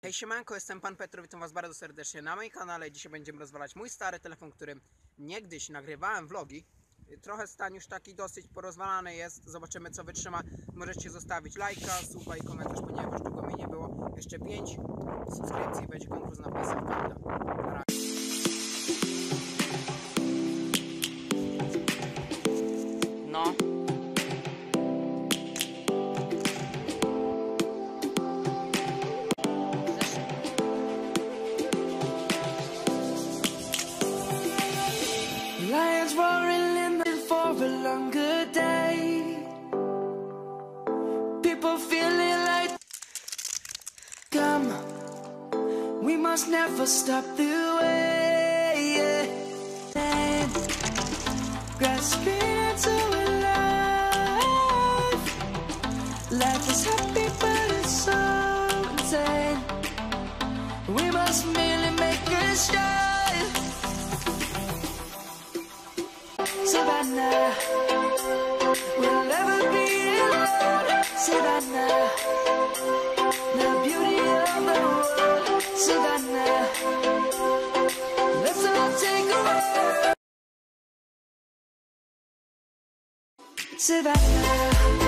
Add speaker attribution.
Speaker 1: Hej siemanko, jestem Pan Petro, witam was bardzo serdecznie na moim kanale. Dzisiaj będziemy rozwalać mój stary telefon, którym niegdyś nagrywałem vlogi. Trochę stan już taki dosyć porozwalany jest, zobaczymy co wytrzyma. Możecie zostawić lajka, suba i komentarz, ponieważ długo mi nie było. Jeszcze 5 subskrypcji i będzie konkurs na PlayStation. No.
Speaker 2: Lions roaring in the for a longer day. People feeling like come. We must never stop the way. And grasping into a life. Life is happy but it's so insane. We must merely make a shine. Savannah, we'll never be alone. Savannah, the beauty of the world. Savannah, let's all take a walk. Savannah.